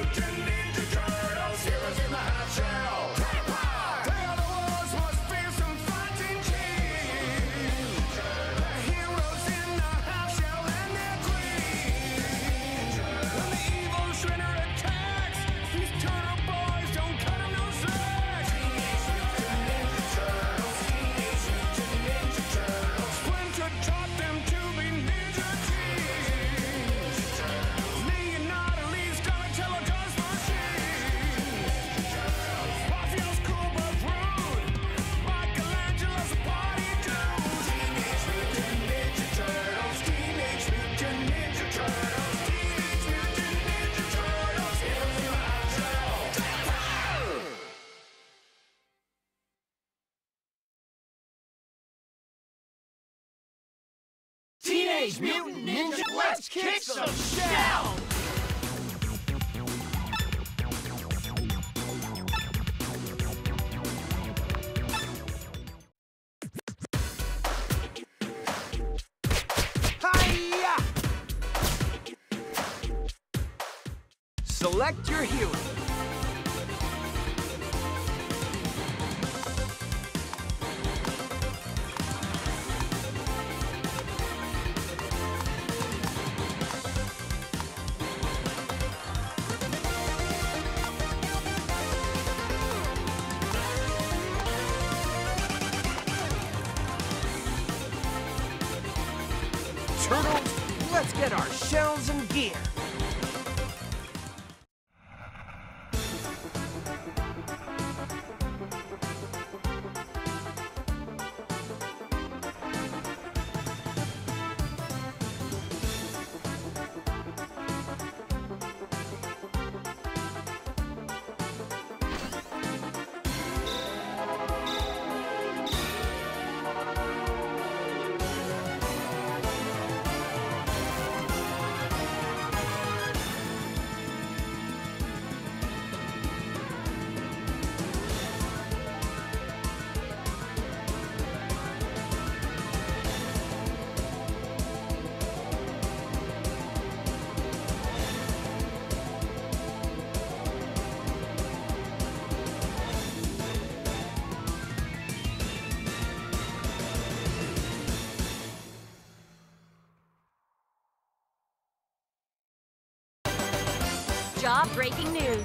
Mutant Ninja Turtles, heroes in the half shell. They are the world's most fearsome fighting team. The heroes in the half shell and their queen. When the evil Shredder attacks, these turtle boys don't cut him no slack. Teenage Mutant Ninja Turtles, Teenage Mutant Ninja Turtles. Splinter taught them to be ninja teens. Leonardo leads Donatello does machine. Raphael's cool but rude. Michelangelo's a party dude. Teenage Mutant Ninja Turtles, Teenage Mutant Ninja Turtles, Teenage Mutant Ninja Turtles, heroes in the half shell. Teenage Mutant Ninja, let's kick some shell! Hi-ya! Select your hero. Turtles, let's get our shells and gear. Jaw-breaking news.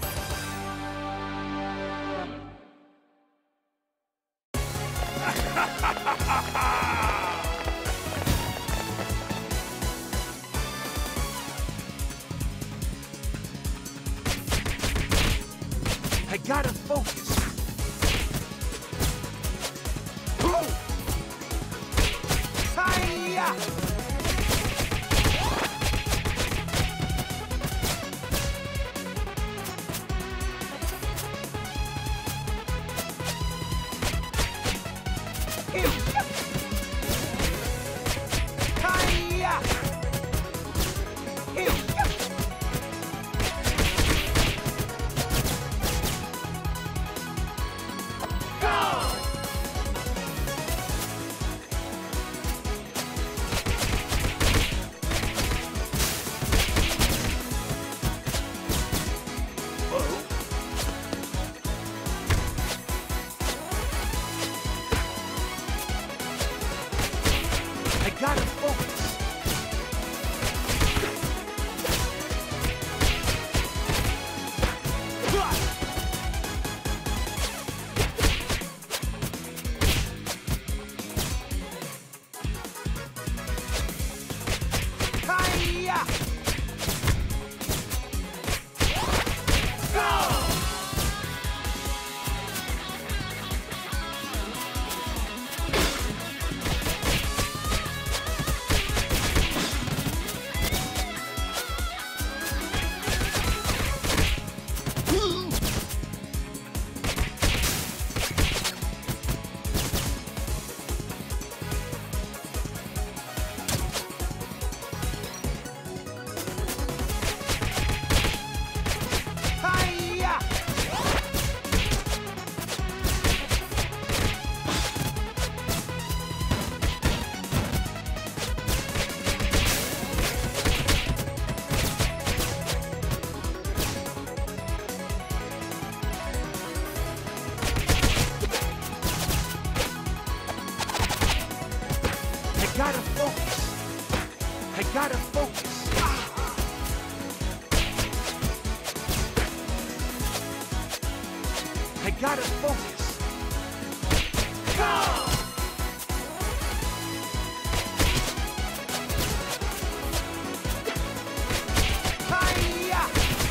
I gotta focus. Hi-ya! gotta focus. Go! Hi-ya!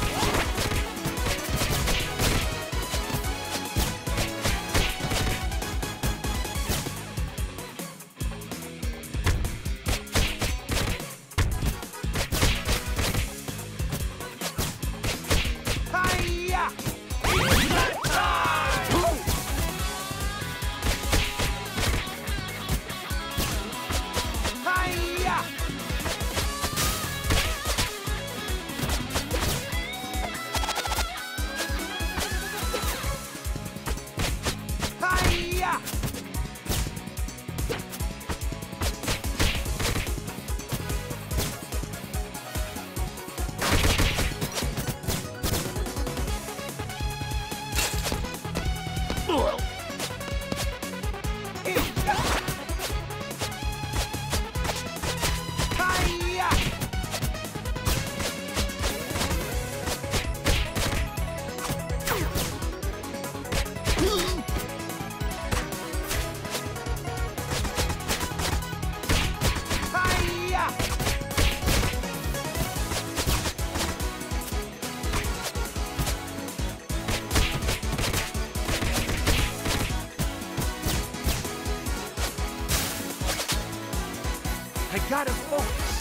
Hi-ya! Hi-ya! Hi-ya! Hi-ya! Hi-ya! I gotta focus.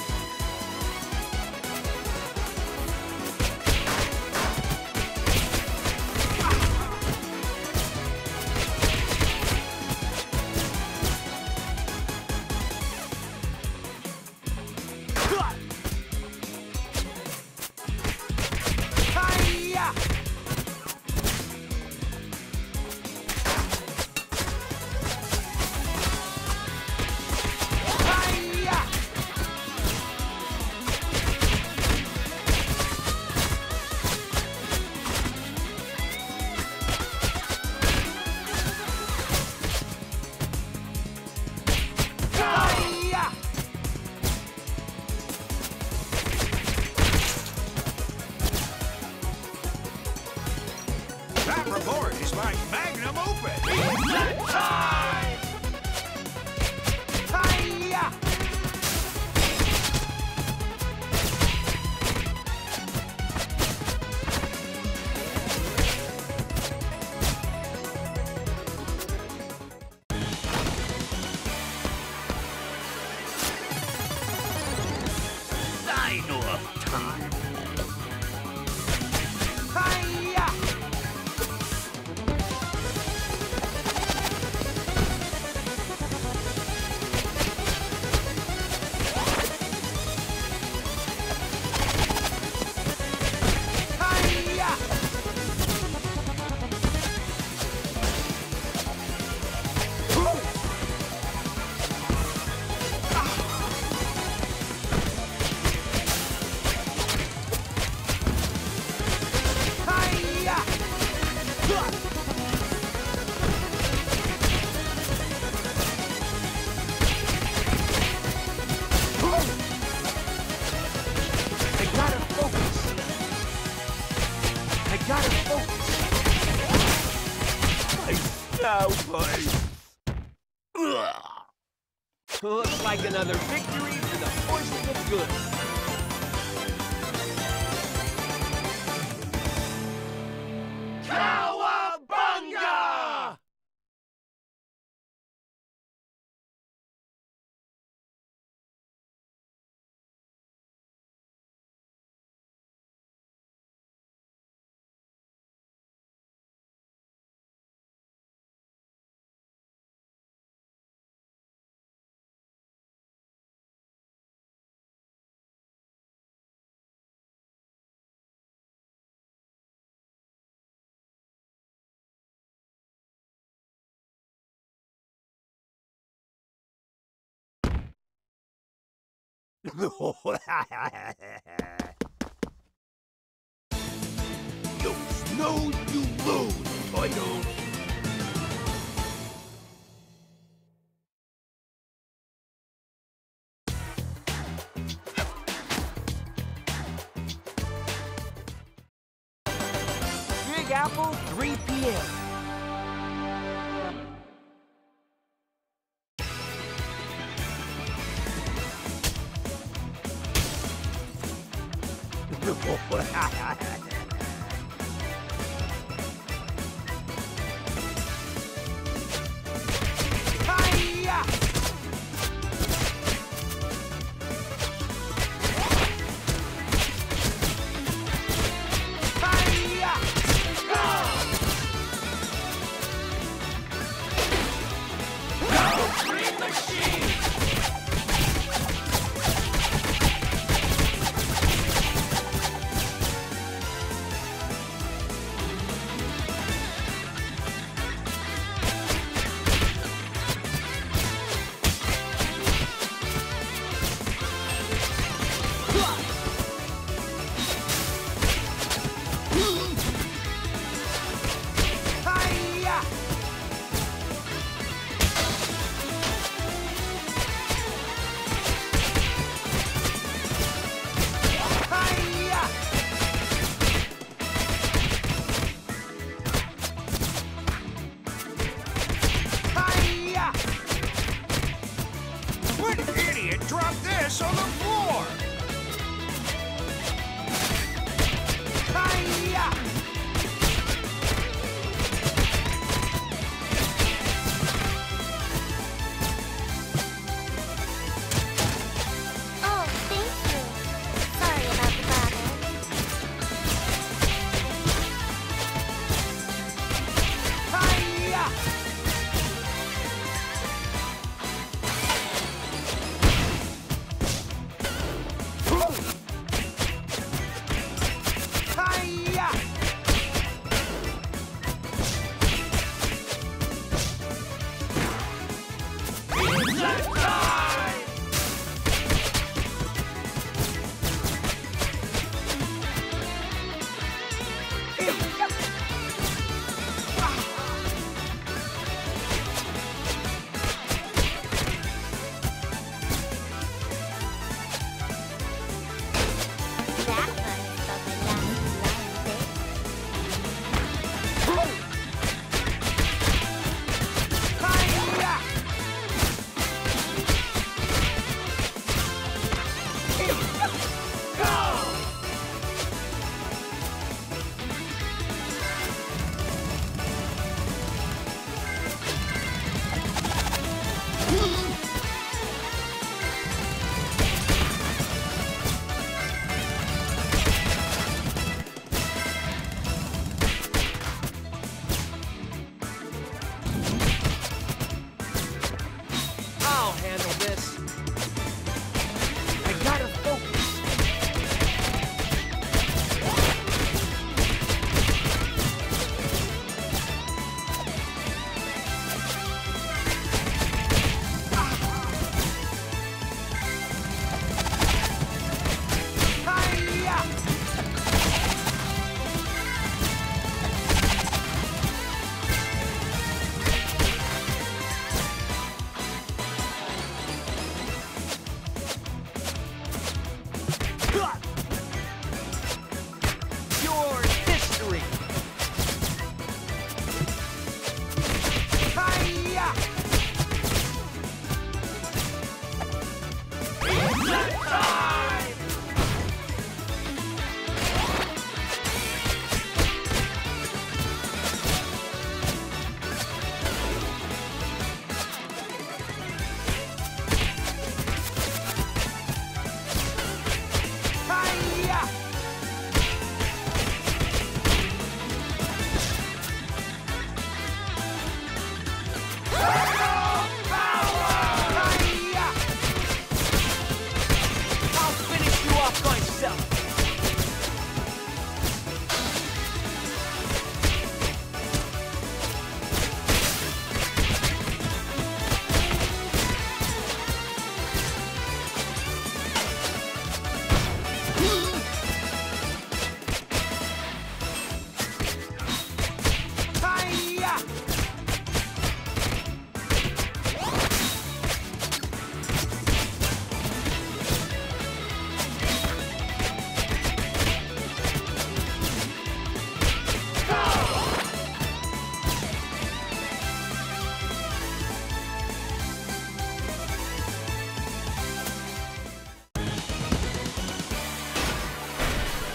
Hi-ya! Hi-ya! Hi-ya! That report is like magnum opus. Hi-ya! I know of time. Hi-ya! Hi-ya! Hi-ya! I gotta focus. I gotta focus. Now, boys. Looks like another victory for the forces of good. Cowabunga! You snooze, you lose, Toidles. Big Big Apple, 3 p.m. Hi-ya! Hi-ya! Green Machine!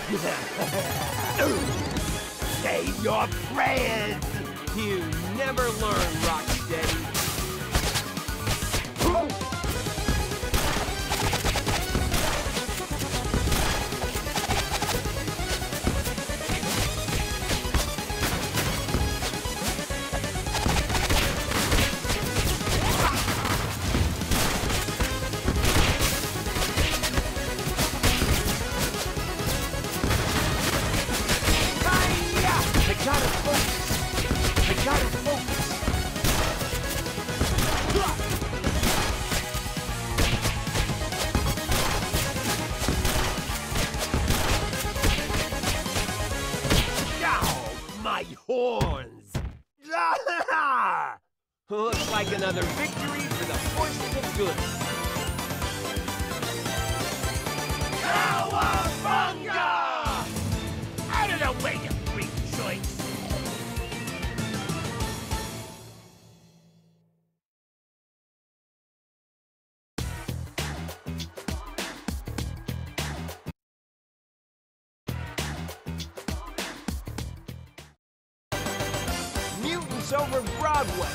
Save your prayers! You never learn, Rocksteady. Horns! Looks like another victory for the forces of good. Cowabunga! Out of the way, you freak joints! Mutants over Broadway.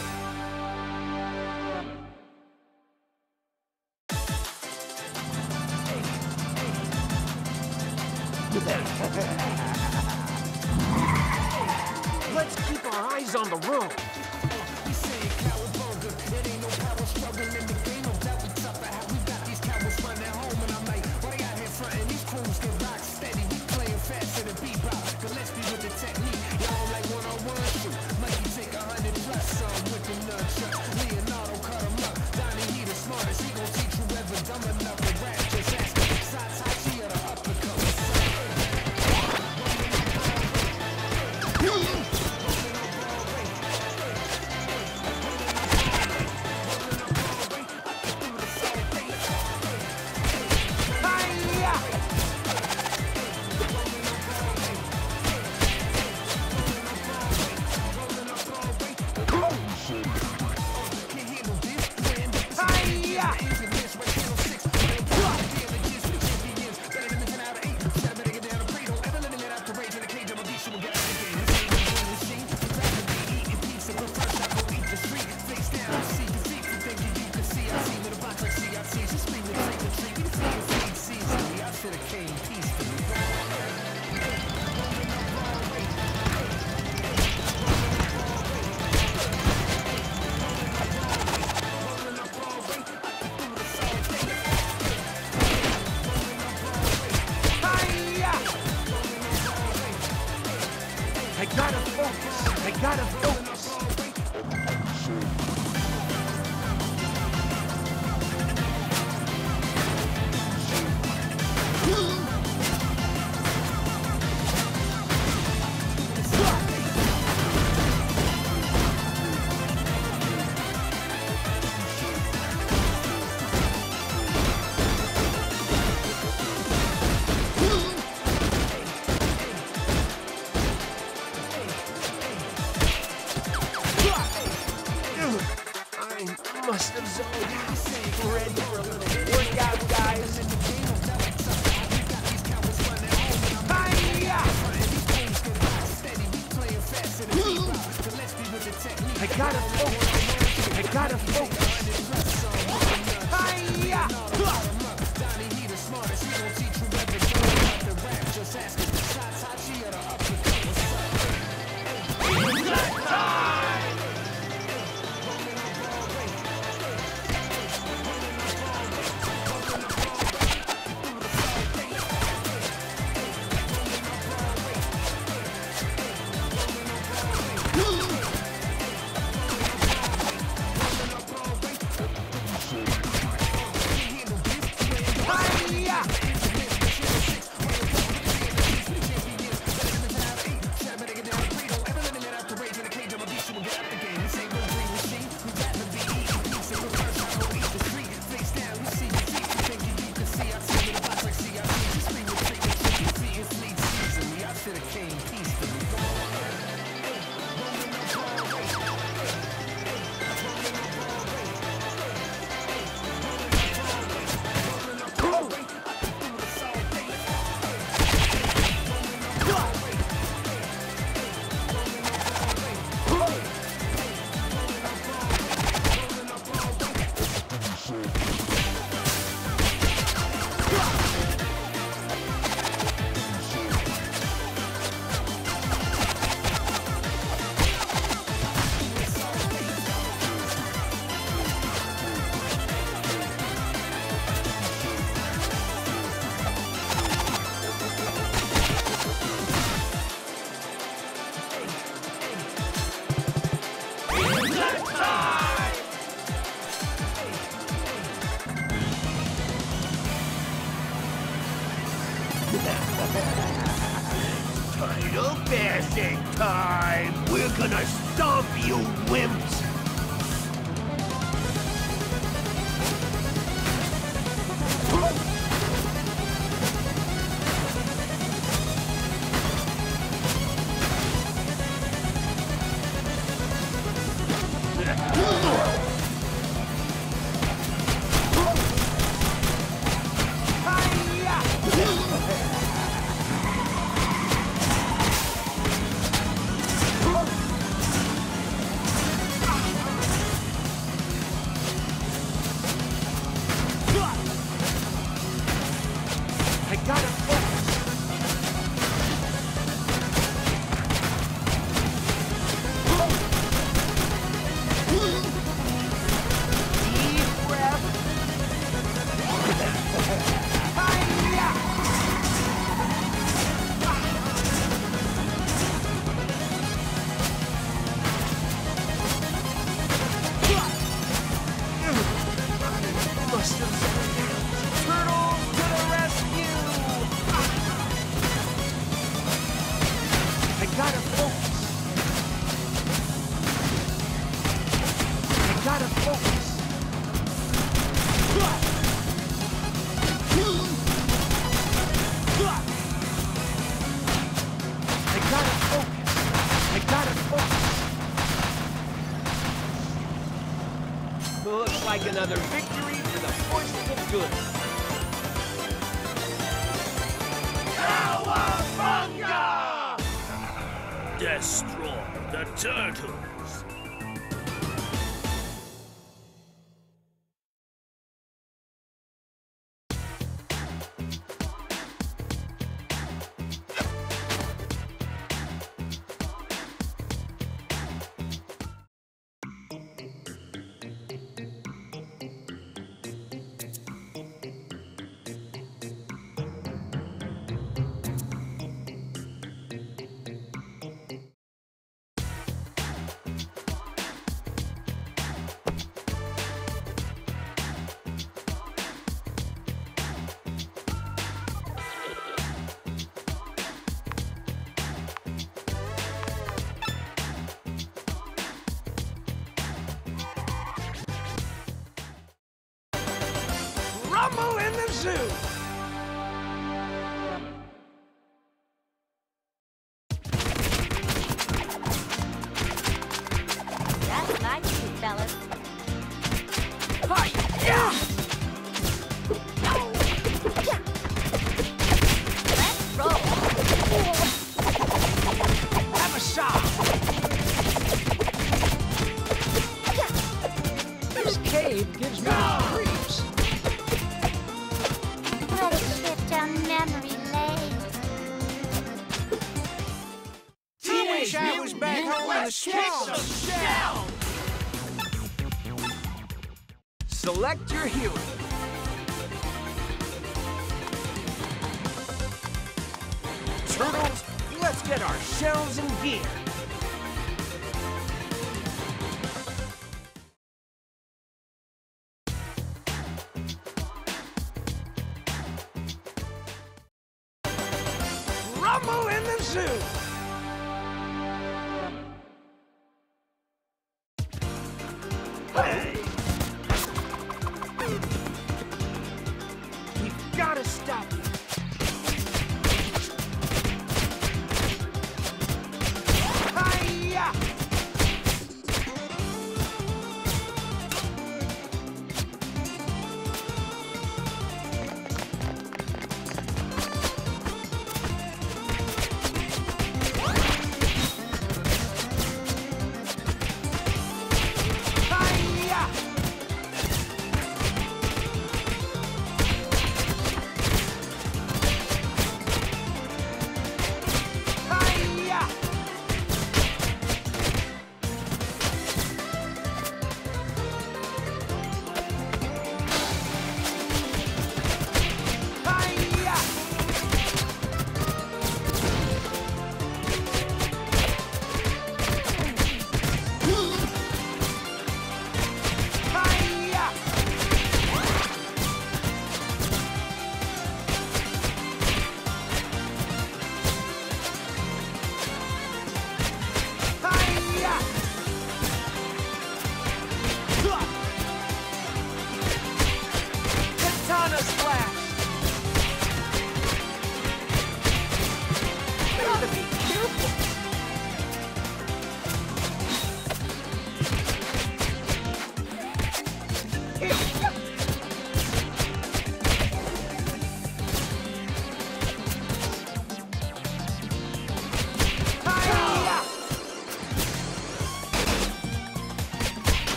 Let's keep our eyes on the road. We say cowabunga, it ain't no power struggle in the game. No doubt we tough at how we got these cowards running home. And I'm like, why they out here frontin'? These crews get rock steady. We playing faster than bebop. Gillespie with the technique. Y'all like one-on-one shoot. Mikey take 100 plus some with the nunchuck. Leonardo cut him up. Donnie, he the smartest. He gon' teach you ever dumb enough to rap. Just ask him. Satachi or the uppercut. I gotta focus. I gotta focus. I must have zoned. Ready for a little workout, guys. I gotta focus. I gotta focus. Title bashing time! We're gonna stomp you wimps! I gotta focus. Deep breath. Must have settled down. Turtles to the rescue! I gotta focus. I gotta focus. I gotta focus. I gotta focus. Looks like another victory for the forces of good. Cowabunga! Destroy the turtles! Rumble in the zoo! That's nice, you fellas. Hi-ya! Let's roll. Have a shot! This cave gives me creeps. What a trip down memory lane. Wish I was back home in the swamp. Select your hero. Turtles, let's get our shells in gear. Rumble in the zoo! Hey! We've gotta stop you. Hi-ya!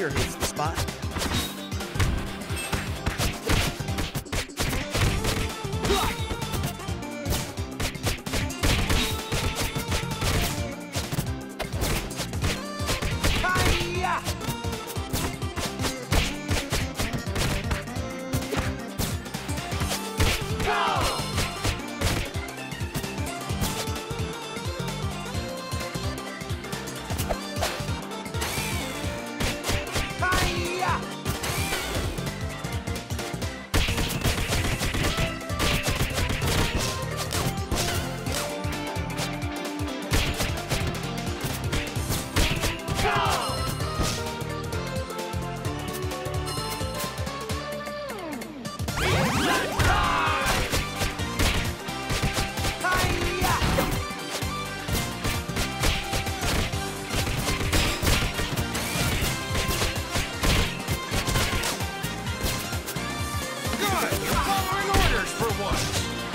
sure hits the spot. Hi-ya! Go! Hi-ya! Good! You're following orders for once!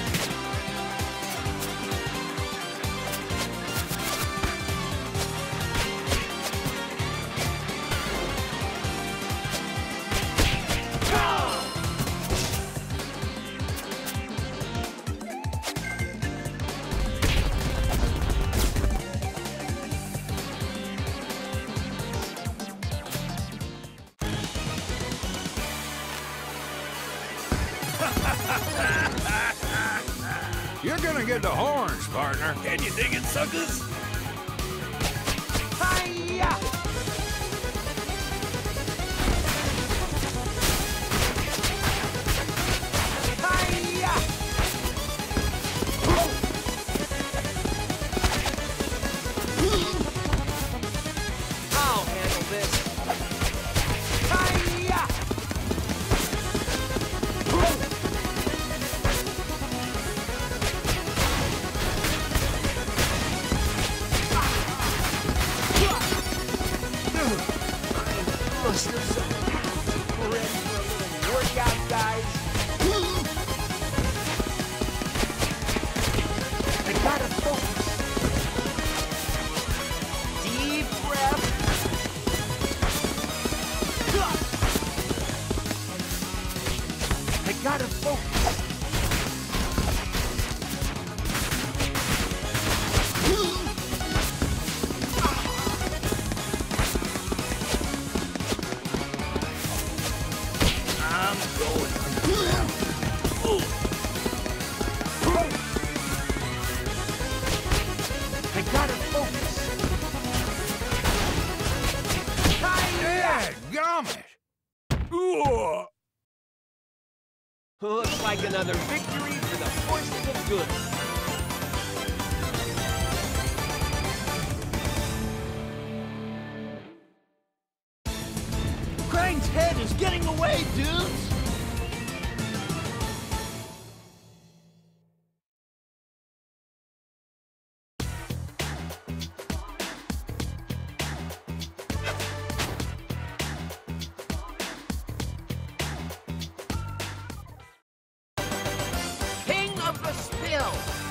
You're gonna get the horns, partner. Can you dig it, suckers? Hi-ya! Hi-ya! I'll handle this. Hi-ya! Must have zoned. Ready for a little workout, guys? I gotta focus. Deep breath. I gotta focus. I'm going underground. Ooh. I gotta focus. Yeah, gummit! Ooh. Looks like another victory for the forces of good. Krang's head is getting away, dudes! King of the Spill.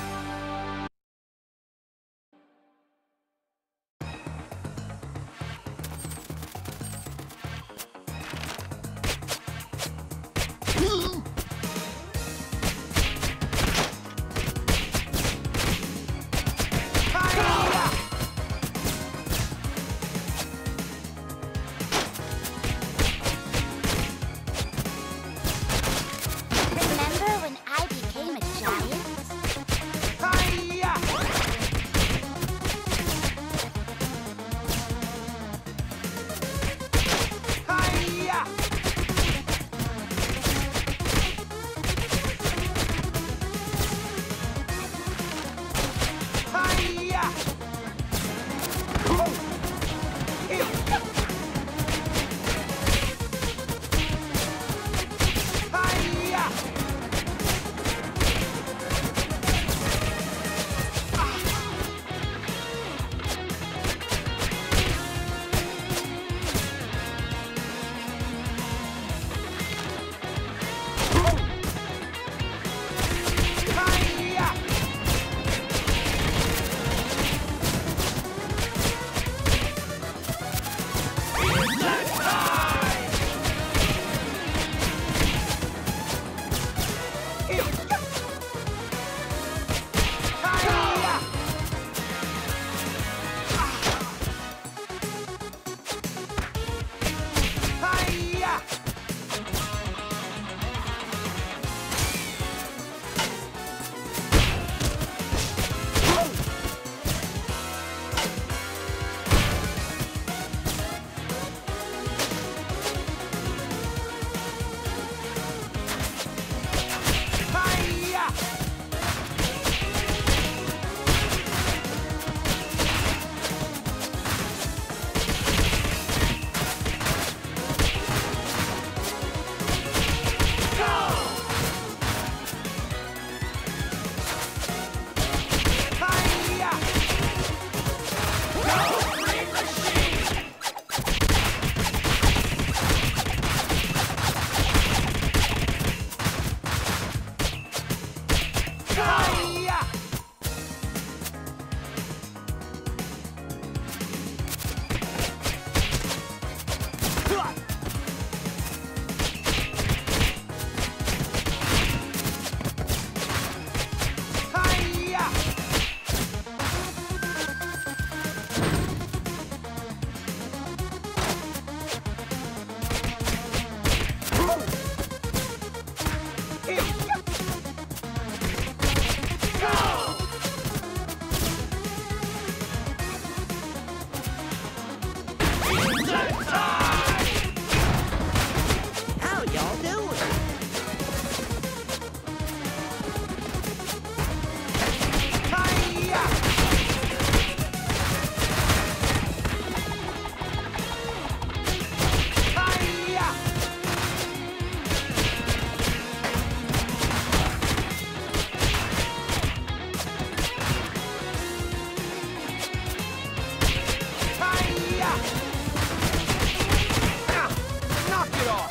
How y'all doing? Hi-ya! Hi-ya! Hi-ya! Ah, knock it off!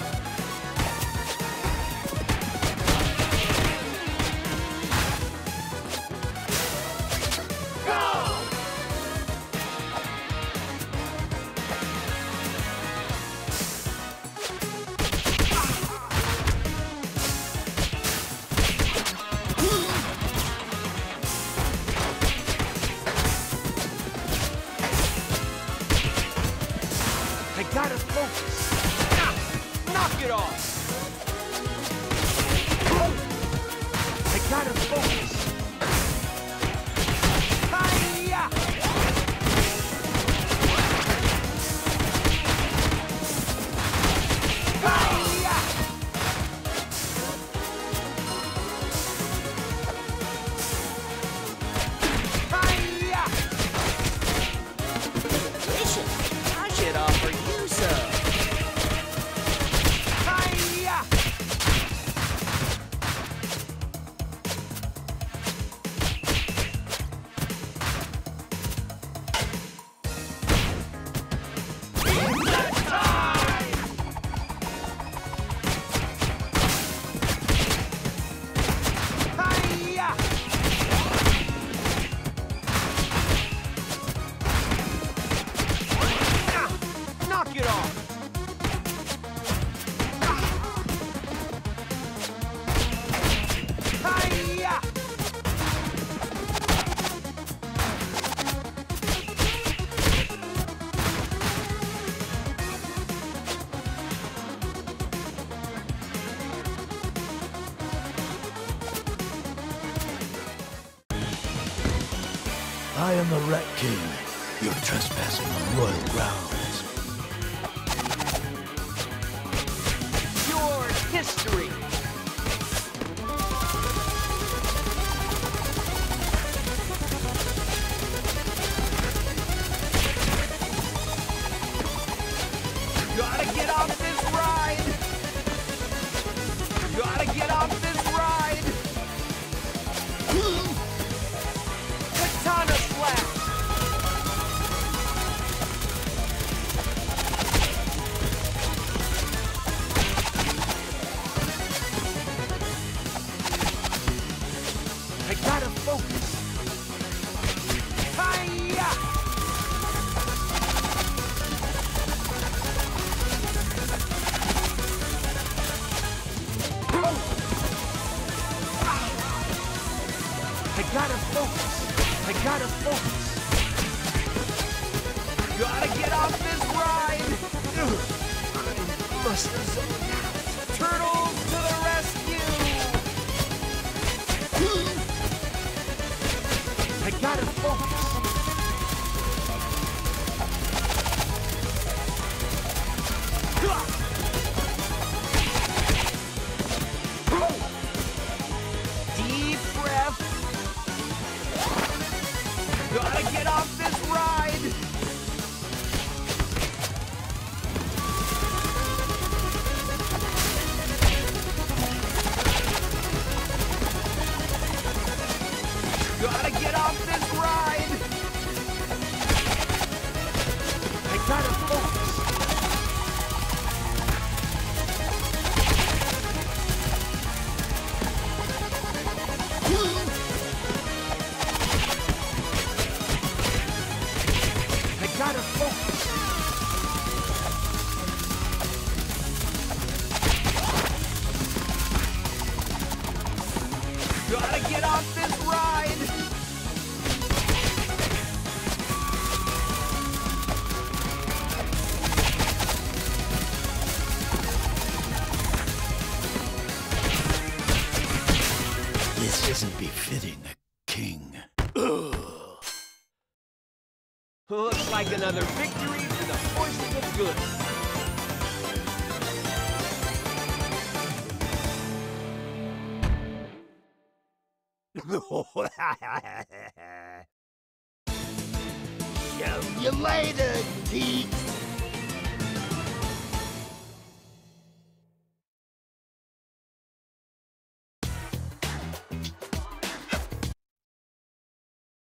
I gotta focus. Ah, knock it off. I gotta focus. Hi-ya! Hi-ya! Hi-ya! Delicious. I should offer you some. Hi-ya! Hi-ya! Ah, knock it off. Hi-ya! I am the Rat King. You're trespassing on royal grounds. Your history. Gotta get off this ride. Gotta get off this ride. Katana slap. I gotta focus. Hi-ya! I gotta focus. I gotta focus. Gotta get off this ride. I must have zoned out. Turtles to the rescue. I gotta focus. Deep breath. Gotta get off this ride. Gotta get off this ride. I gotta focus. I gotta focus. Gotta get off this ride. This isn't befitting a king. Looks like another victory for the forces of good. See you later, geeks.